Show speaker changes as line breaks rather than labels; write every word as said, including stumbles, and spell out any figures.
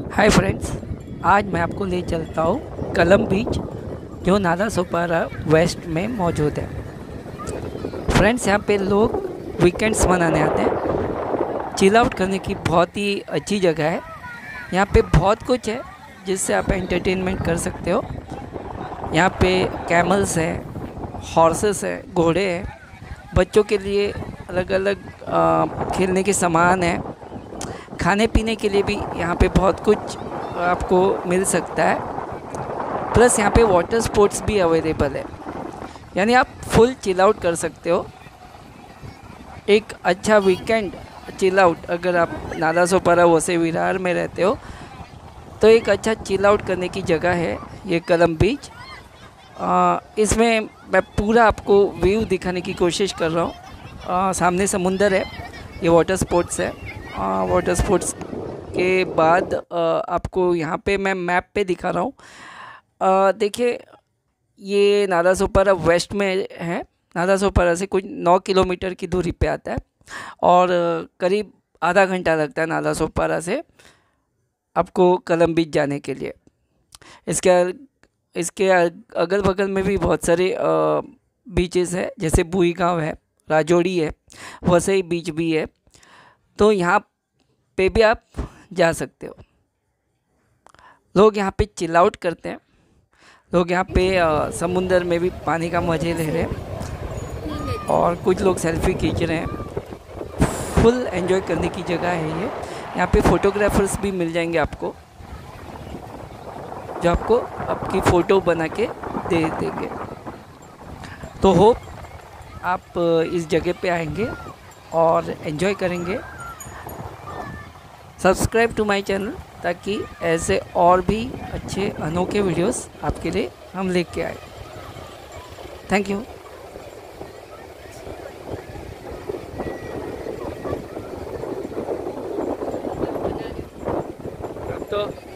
Hi friends, आज मैं आपको ले चलता हूँ कलम बीच, जो नालासोपारा वेस्ट में मौजूद है। फ्रेंड्स, यहाँ पे लोग वीकेंड्स मनाने आते हैं। चिल आउट करने की बहुत ही अच्छी जगह है। यहाँ पे बहुत कुछ है जिससे आप एंटरटेनमेंट कर सकते हो। यहाँ पे कैमल्स हैं, हॉर्सेस हैं, घोड़े हैं। बच्चों के लिए अलग अलग खेलने के सामान हैं। खाने पीने के लिए भी यहाँ पे बहुत कुछ आपको मिल सकता है। प्लस यहाँ पे वाटर स्पोर्ट्स भी अवेलेबल है, यानी आप फुल चिल आउट कर सकते हो। एक अच्छा वीकेंड चिल आउट, अगर आप नालासोपारा वसे विरार में रहते हो तो एक अच्छा चिल आउट करने की जगह है ये कलम बीच। आ, इसमें मैं पूरा आपको व्यू दिखाने की कोशिश कर रहा हूँ। सामने समुंदर है, ये वाटर स्पोर्ट्स है। वाटर स्पोर्ट्स के बाद आ, आपको यहाँ पे मैं मैप पे दिखा रहा हूँ। देखिए, ये नालासोपारा वेस्ट में है। नालासोपारा से कुछ नौ किलोमीटर की दूरी पे आता है और करीब आधा घंटा लगता है नालासोपारा से आपको कलम बीच जाने के लिए। इसके इसके अगल बगल में भी बहुत सारे बीचेस है, जैसे बुई गांव है, राजोड़ी है, वसई बीच भी है। तो यहाँ पे भी आप जा सकते हो। लोग यहाँ पे चिल आउट करते हैं। लोग यहाँ पे आ, समुंदर में भी पानी का मज़े ले रहे हैं और कुछ लोग सेल्फी खींच रहे हैं। फुल एंजॉय करने की जगह है ये। यहाँ पे फोटोग्राफर्स भी मिल जाएंगे आपको, जो आपको आपकी फ़ोटो बना के दे देंगे। तो होप आप इस जगह पे आएंगे और एंजॉय करेंगे। सब्सक्राइब टू माय चैनल, ताकि ऐसे और भी अच्छे अनोखे वीडियोस आपके लिए हम लेके आए। Thank you. तो